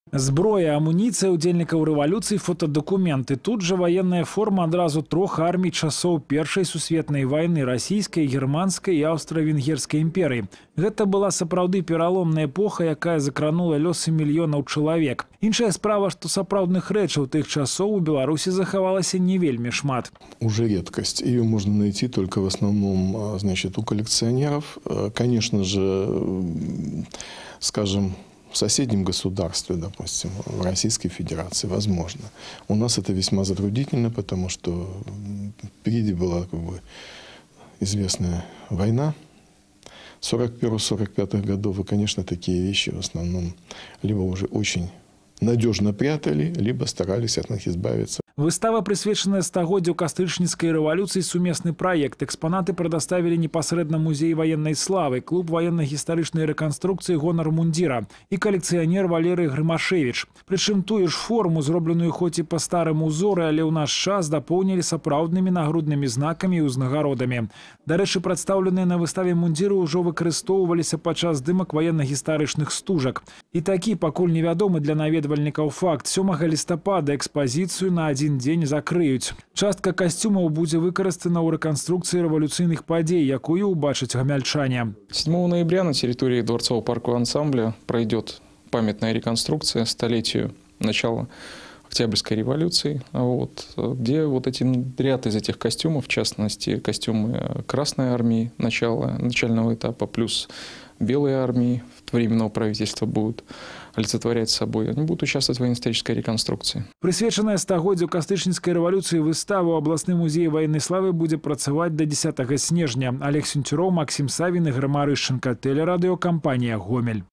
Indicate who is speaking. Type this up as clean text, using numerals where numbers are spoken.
Speaker 1: Зброя, амуніцыя ўдзельнікаў рэвалюцыі, фотадакументы. Тут жа ваенная форма адразу трох армій часоў Першай сусветнай вайны расійскай, германскай і аўстра-венгерскай імперыі. Гэта была сапраўды пераломная эпоха, якая закранула лёсы мільёнаў чалавек. Іншая справа, што сапраўдных рэчаў тых часоў у Беларусі захавалася не вельмі шмат.
Speaker 2: Уже редкость. Ее можно найти только в основном, значит, у коллекционеров. Конечно же, скажем, в соседнем государстве, допустим, в Российской Федерации, возможно. У нас это весьма затруднительно, потому что впереди была известная война 41-45 годов. И, конечно, такие вещи в основном либо уже очень надежно прятали, либо старались от них избавиться.
Speaker 1: Выстава, прысвечаная стагоддзю кастрычніцкай рэвалюцыі, сумесны праект. Экспанаты прадоставілі непасрэдна музей военной славы, клуб военно-гістарычнай рэканструкцыі «Гонар мундзіра» і калекцыянер Валерый Грымашевич. Прычым тую ж форму, зробленую хоць і па старым узоры, але ў наш час дапоўнілі сапраўднымі нагруднымі знакамі і ўзнагародамі. Дарэчы, прадстаўленыя на выставе мундзіры ўжо выкарыстоўваліся падчас здымак военно-гістарычных стужак. І такі, пакуль невядомы для наведвальнікаў факт, 7 лістапада экспазіцыю на один день закрыюць. Частка костюмов будзе выкарыстана ў рэканструкцыі рэвалюцыйных падзей, якую убачаць гамяльчане.
Speaker 3: 7 ноября на территории Дворцового паркового ансамбля пройдет памятная реконструкция столетию начала Октябрьской революции, где эти ряд из этих костюмов, в частности костюмы Красной армии начального этапа плюс Белой армии временного правительства будут олицетворять собой. Они будут участвовать в военно-исторической реконструкции.
Speaker 1: Прысвечаная стагоддзю кастрычніцкай рэвалюцыі выстава ў абласны музей военной славы будзе працаваць до 10 снежня. Олег Сенцюроў, Максим Савін і Грыма Рышченко. Телерадыёкампанія «Гомель».